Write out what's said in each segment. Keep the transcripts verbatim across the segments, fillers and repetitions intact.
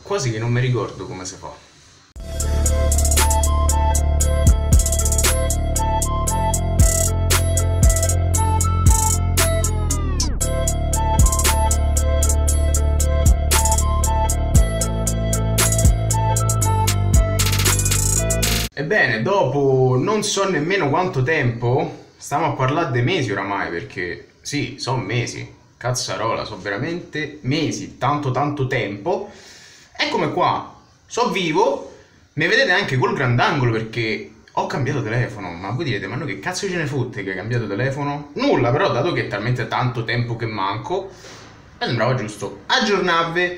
quasi che non mi ricordo come si fa. Ebbene, dopo non so nemmeno quanto tempo, stiamo a parlare di mesi oramai, perché sì, sono mesi, cazzarola, sono veramente mesi, tanto tanto tempo. Eccomi qua, so vivo, mi vedete anche col grandangolo perché ho cambiato telefono. Ma voi direte, ma no, che cazzo ce ne fotte che hai cambiato telefono? Nulla, però dato che è talmente tanto tempo che manco, mi sembrava giusto aggiornarvi.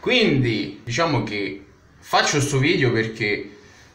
Quindi diciamo che faccio sto video perché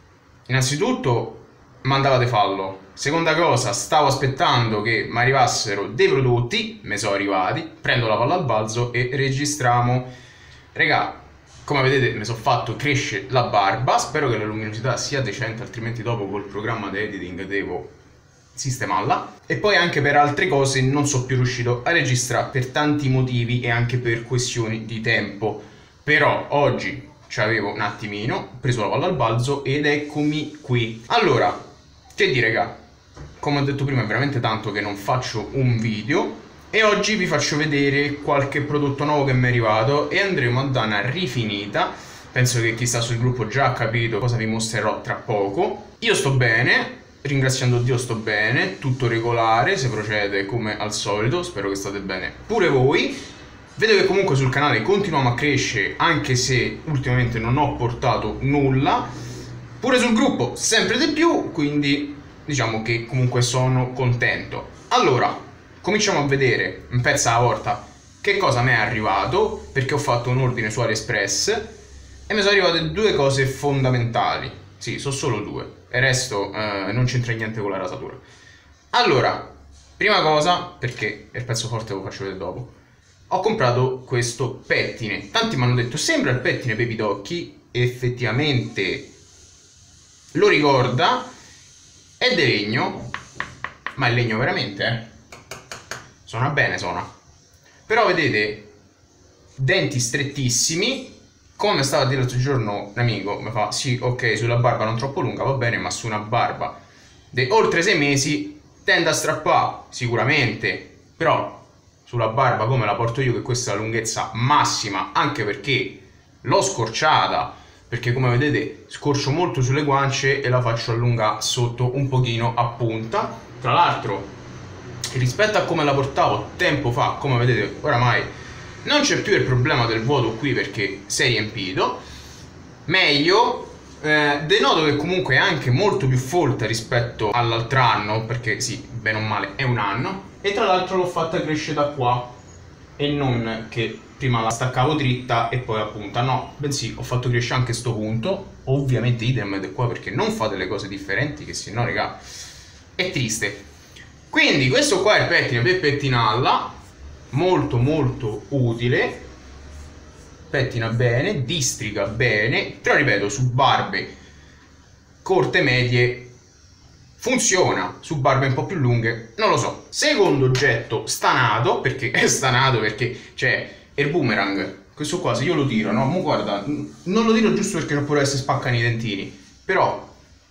innanzitutto mandavate fallo, seconda cosa stavo aspettando che mi arrivassero dei prodotti, mi sono arrivati, prendo la palla al balzo e registriamo. Regà, come vedete mi sono fatto crescere la barba, spero che la luminosità sia decente, altrimenti dopo col programma di editing devo sistemarla. E poi anche per altre cose non sono più riuscito a registrare per tanti motivi e anche per questioni di tempo, però oggi ci avevo un attimino, ho preso la palla al balzo ed eccomi qui. Allora, che dire raga, come ho detto prima è veramente tanto che non faccio un video e oggi vi faccio vedere qualche prodotto nuovo che mi è arrivato e andremo a dare una rifinita. Penso che chi sta sul gruppo già ha capito cosa vi mostrerò tra poco. Io sto bene, ringraziando Dio sto bene, tutto regolare, si procede come al solito, spero che state bene pure voi. Vedo che comunque sul canale continuiamo a crescere, anche se ultimamente non ho portato nulla. Pure sul gruppo sempre di più, quindi diciamo che comunque sono contento. Allora, cominciamo a vedere un pezzo alla volta che cosa mi è arrivato, perché ho fatto un ordine su AliExpress e mi sono arrivate due cose fondamentali. Sì, sono solo due, e il resto eh, non c'entra niente con la rasatura. Allora, prima cosa, perché il pezzo forte lo faccio vedere dopo, ho comprato questo pettine. Tanti mi hanno detto sembra il pettine per i pidocchi, effettivamente lo ricorda, è di legno, ma è legno veramente, eh. Suona bene, suona. Però vedete, denti strettissimi. Come stava a dire l'altro giorno un amico, mi fa sì, ok, sulla barba non troppo lunga va bene, ma su una barba di oltre sei mesi tende a strappare sicuramente, però sulla barba come la porto io, che questa è la lunghezza massima, anche perché l'ho scorciata, perché come vedete scorcio molto sulle guance e la faccio allungare sotto un pochino a punta. Tra l'altro rispetto a come la portavo tempo fa, come vedete oramai non c'è più il problema del vuoto qui perché si è riempito meglio. Eh, denoto che comunque è anche molto più folta rispetto all'altro anno, perché sì, bene o male è un anno. E tra l'altro l'ho fatta crescere da qua e non che prima la staccavo dritta e poi a punta, no, bensì ho fatto crescere anche sto punto. Ovviamente idem da qua, perché non fate le cose differenti che sennò raga è triste. Quindi questo qua è il pettine per pettinarla, molto molto utile, pettina bene, districa bene, però ripeto, su barbe corte medie funziona, su barbe un po' più lunghe non lo so. Secondo oggetto stanato, perché è stanato perché c'è il boomerang, questo qua se io lo tiro, no, mo guarda, non lo tiro giusto perché non può essere spaccano i dentini, però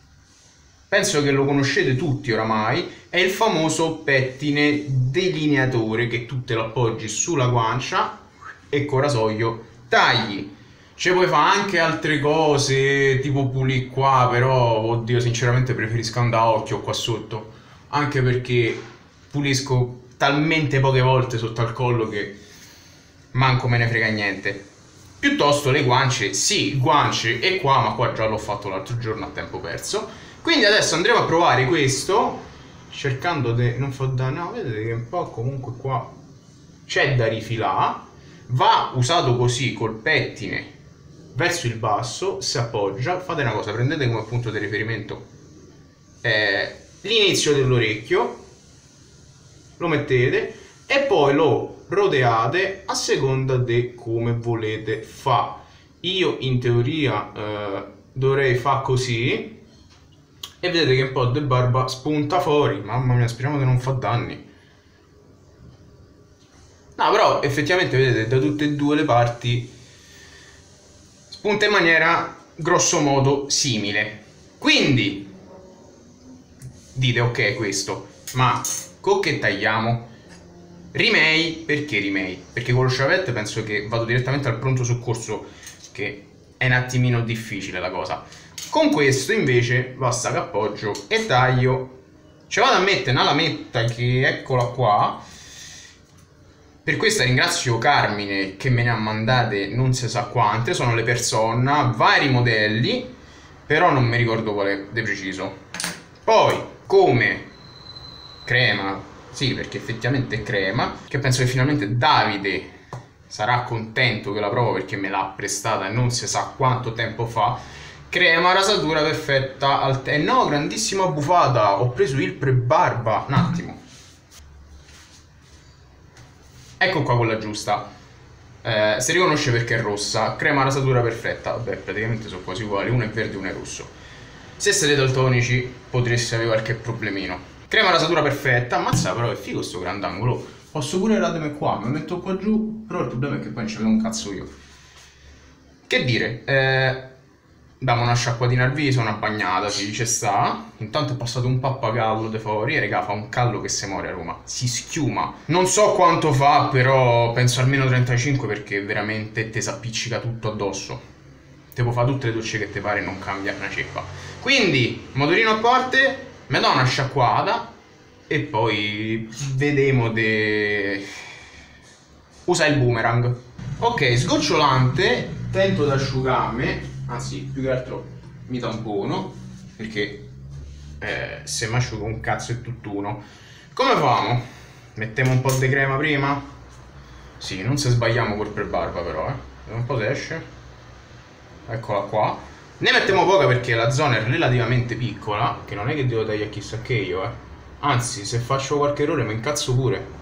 penso che lo conoscete tutti oramai, è il famoso pettine delineatore che tu te lo appoggi sulla guancia e con rasoio tagli. Ci puoi fare anche altre cose, tipo pulire qua, però oddio sinceramente preferisco andare a occhio qua sotto, anche perché pulisco talmente poche volte sotto al collo che manco me ne frega niente. Piuttosto le guance, sì, guance e qua, ma qua già l'ho fatto l'altro giorno a tempo perso. Quindi adesso andremo a provare questo, cercando di non far danno. No, vedete che un po' comunque qua c'è da rifilare. Va usato così col pettine verso il basso, si appoggia. Fate una cosa, prendete come punto di riferimento eh, l'inizio dell'orecchio, lo mettete e poi lo roteate a seconda di come volete fa. Io in teoria eh, dovrei fare così e vedete che un po' di barba spunta fuori. Mamma mia, speriamo che non fa danni. No, però effettivamente vedete da tutte e due le parti spunta in maniera grosso modo simile. Quindi dite ok questo, ma con che tagliamo? Rimei, perché rimei? Perché con lo sciavette penso che vado direttamente al pronto soccorso, che è un attimino difficile la cosa. Con questo invece basta che appoggio e taglio. Ci vado a mettere una lametta che eccola qua. Per questa ringrazio Carmine che me ne ha mandate non si sa quante, sono le Personna, vari modelli, però non mi ricordo quale di preciso. Poi come crema, sì, perché effettivamente è crema, che penso che finalmente Davide sarà contento che la provo perché me l'ha prestata non si sa quanto tempo fa. Crema rasatura perfetta al te... no, grandissima bufata, ho preso il pre-barba, un attimo. Ecco qua quella giusta. Eh, si riconosce perché è rossa. Crema rasatura perfetta. Vabbè, praticamente sono quasi uguali, uno è verde e uno è rosso. Se siete daltonici potreste avere qualche problemino. Crema rasatura perfetta. Ammazza, però è figo sto grandangolo. Posso pure radermi qua, mi metto qua giù. Però il problema è che poi non ci vedo un cazzo io. Che dire, eh, diamo una sciacquatina al viso, una bagnata, sì, ci sta. Intanto è passato un pappagallo de fuori. E raga, fa un callo che si muore a Roma. Si schiuma. Non so quanto fa, però penso almeno trentacinque, perché veramente te s'appiccica tutto addosso. Te può fare tutte le docce che te pare e non cambia una ceppa. Quindi, motorino a parte, mi do una sciacquata e poi vedemo de... usa il boomerang. Ok, sgocciolante, tento ad asciugarmi. Anzi, più che altro mi tampono, perché eh, se mi asciugo un cazzo è tutt'uno. Come famo? Mettiamo un po' di crema prima? Sì, non se sbagliamo col pre-barba però, eh. Vediamo un po' se esce. Eccola qua. Ne mettiamo poca perché la zona è relativamente piccola, che non è che devo tagliare chissà che io, eh. Anzi, se faccio qualche errore mi incazzo pure.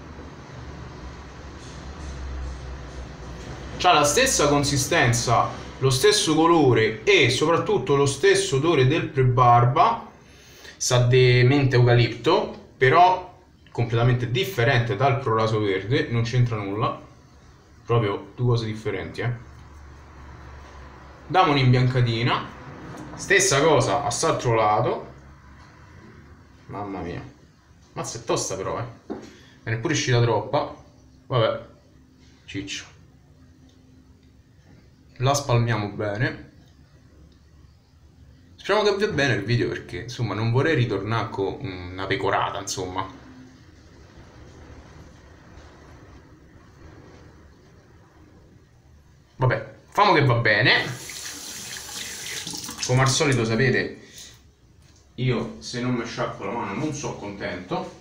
C'ha la stessa consistenza, lo stesso colore e soprattutto lo stesso odore del pre-barba. Sa di mente eucalipto, però completamente differente dal Pro Raso Verde, non c'entra nulla. Proprio due cose differenti, eh. Diamo un'imbiancatina. Stessa cosa a s'altro lato. Mamma mia. Mazza, è tosta però, eh. Me ne è pure uscita troppa. Vabbè, ciccio. La spalmiamo bene. Speriamo che vada bene il video, perché insomma non vorrei ritornare con una pecorata, insomma. Vabbè, famo che va bene. Come al solito sapete, io se non mi sciacquo la mano non sono contento.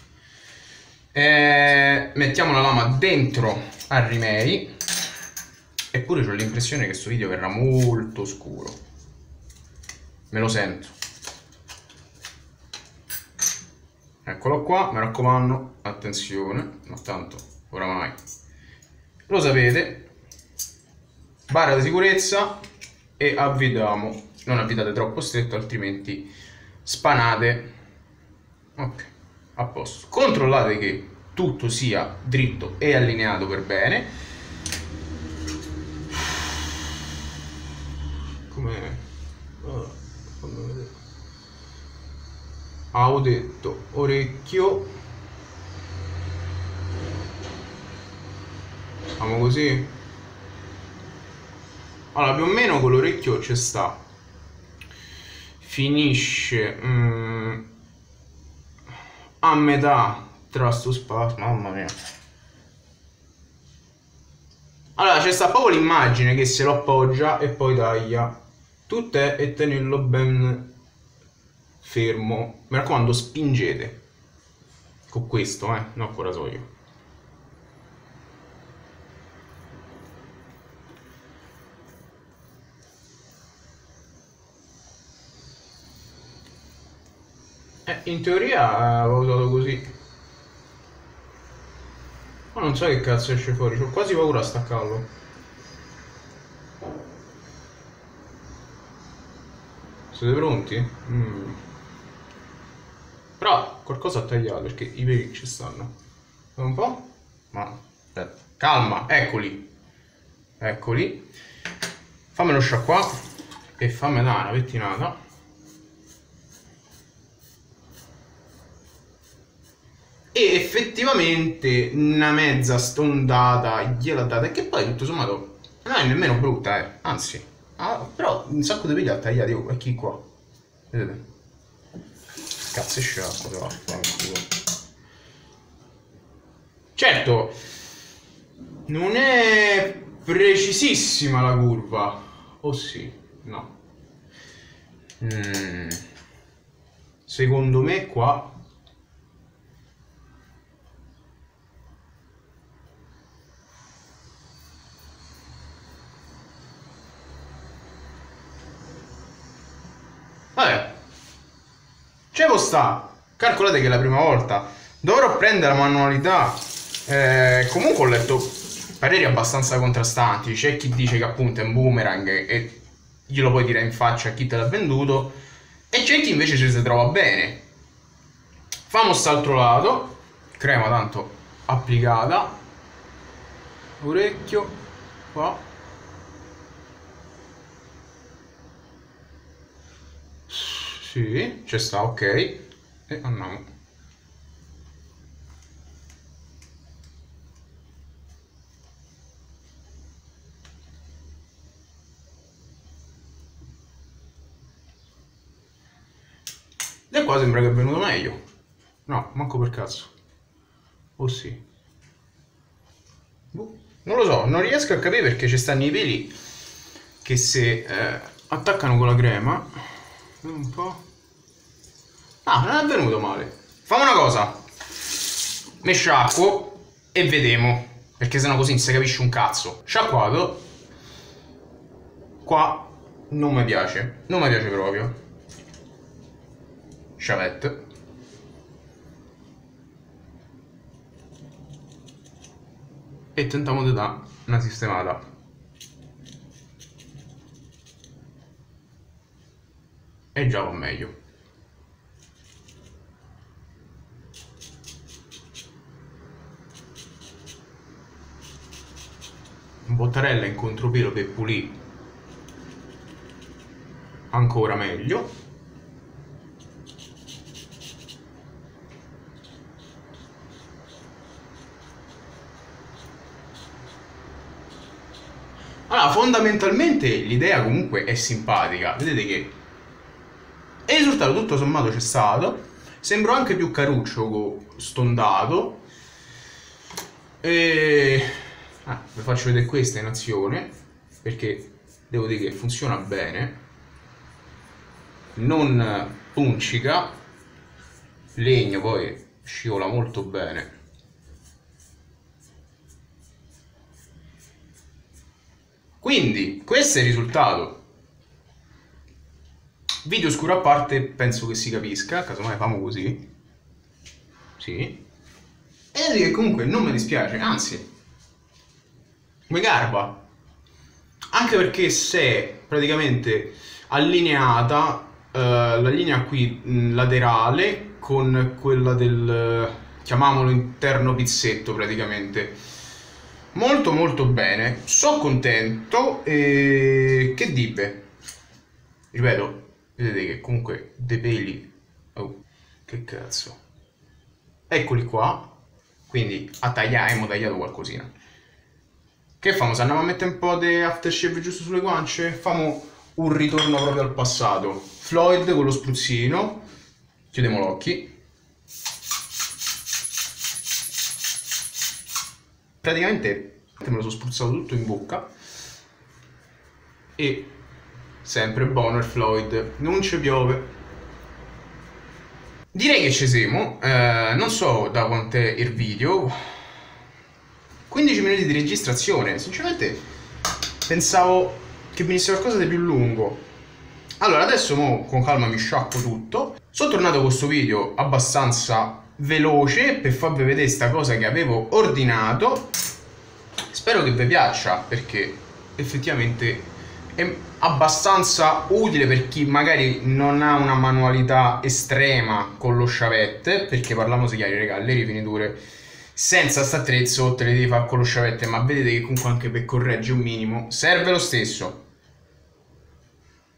E mettiamo la lama dentro al rimei. Eppure ho l'impressione che questo video verrà molto scuro. Me lo sento. Eccolo qua, mi raccomando, attenzione, ma tanto oramai lo sapete. Barra di sicurezza e avvitiamo. Non avvitate troppo stretto, altrimenti spanate. Ok, a posto. Controllate che tutto sia dritto e allineato per bene. Come oh, fammi vedere. Ah, ho detto orecchio. Facciamo così. Allora, più o meno con l'orecchio c'è sta. Finisce mm, a metà tra sto spazio. Mamma mia. Allora, c'è sta proprio l'immagine che se lo appoggia e poi taglia. Tutto è e tenerlo ben fermo. Mi raccomando, spingete. Con questo, eh, non con rasoio. Eh, in teoria avevo usato così. Ma non so che cazzo esce fuori, ho quasi paura a staccarlo. Siete pronti? Mm. Però qualcosa ha tagliato perché i peli ci stanno. Un po'? Ma aspetta. Calma, eccoli. Eccoli. Fammelo sciacquare e fammi dare una pettinata. E effettivamente una mezza stondata gliela data, e che poi tutto sommato non è nemmeno brutta, eh. Anzi, ah, però un sacco di peli ha tagliati. Oh, e chi qua? Vedete? Cazzo è sciacquo, però. Certo, non è precisissima la curva. Oh sì, no. Mm. Secondo me qua vabbè, ce può sta. Calcolate che è la prima volta. Dovrò prendere la manualità. Eh, comunque ho letto pareri abbastanza contrastanti. C'è chi dice che appunto è un boomerang e glielo puoi dire in faccia a chi te l'ha venduto, e c'è chi invece ci si trova bene. Famo st'altro lato. Crema tanto applicata. Orecchio qua. Sì, ci sta, ok. E andiamo. E qua sembra che è venuto meglio. No, manco per cazzo. Oh sì. Boh, non lo so, non riesco a capire perché ci stanno i peli che se eh, attaccano con la crema. Un po'. Ah, non è venuto male. Fammi una cosa. Me sciacquo e vediamo. Perché sennò così non si capisce un cazzo. Sciacquato. Qua non mi piace. Non mi piace proprio. Sciavette. E tentiamo di dare una sistemata. E già va meglio. Bottarella in contropelo per pulire ancora meglio. Allora, fondamentalmente l'idea comunque è simpatica. Vedete che il risultato tutto sommato c'è stato. Sembra anche più caruccio stondato. E ah, vi faccio vedere questa in azione, perché devo dire che funziona bene, non puncica, il legno poi scivola molto bene. Quindi questo è il risultato. Video scuro a parte, penso che si capisca, casomai famo così. Sì. E vedi che comunque non mi dispiace, anzi mi garba. Anche perché se praticamente allineata eh, la linea qui mh, laterale con quella del, chiamiamolo interno pizzetto praticamente, molto molto bene, sono contento. E che dipe, ripeto, vedete che comunque dei peli, oh, che cazzo, eccoli qua. Quindi a tagliare, abbiamo tagliato qualcosina. Che famo? Se andiamo a mettere un po' di aftershave giusto sulle guance, famo un ritorno proprio al passato. Floyd con lo spruzzino, chiudiamo gli occhi. Praticamente me lo sono spruzzato tutto in bocca. E sempre buono il Floyd, non ci piove. Direi che ci siamo, eh, non so da quant'è il video, quindici minuti di registrazione, sinceramente pensavo che venisse qualcosa di più lungo. Allora adesso mo, con calma mi sciacquo tutto, sono tornato con questo video abbastanza veloce per farvi vedere sta cosa che avevo ordinato. Spero che vi piaccia, perché effettivamente è abbastanza utile per chi magari non ha una manualità estrema con lo sciavette, perché parliamoci chiari, raga, le rifiniture senza sta attrezzo te le devi fare con lo sciavette, ma vedete che comunque anche per correggere un minimo serve lo stesso.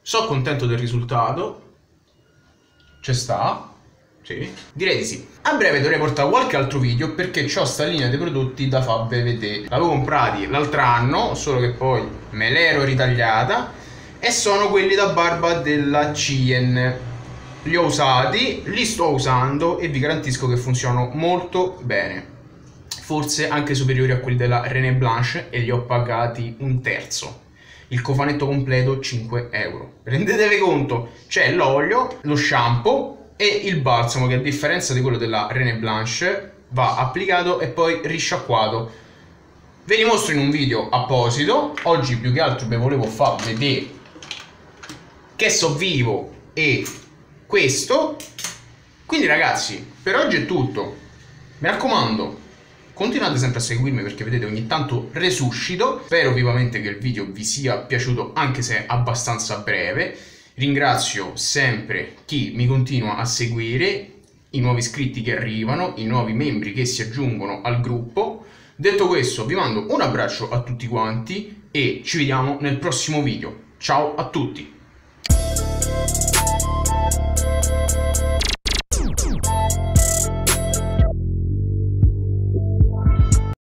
sono contento del risultato, ci sta. Sì, direi di sì. A breve dovrei portare qualche altro video perché ho sta linea di prodotti da farvi vedere. L'avevo comprati l'altro anno, solo che poi me l'ero ritagliata, e sono quelli da barba della C I E N. Li ho usati, li sto usando e vi garantisco che funzionano molto bene. Forse anche superiori a quelli della René Blanche, e li ho pagati un terzo. Il cofanetto completo cinque euro. Rendetevi conto, c'è l'olio, lo shampoo e il balsamo che, a differenza di quello della René Blanche, va applicato e poi risciacquato. Ve li mostro in un video apposito. Oggi più che altro vi volevo far vedere che so vivo e questo. Quindi ragazzi, per oggi è tutto. Mi raccomando, continuate sempre a seguirmi perché vedete ogni tanto resuscito. Spero vivamente che il video vi sia piaciuto, anche se è abbastanza breve. Ringrazio sempre chi mi continua a seguire, i nuovi iscritti che arrivano, i nuovi membri che si aggiungono al gruppo. Detto questo, vi mando un abbraccio a tutti quanti e ci vediamo nel prossimo video. Ciao a tutti!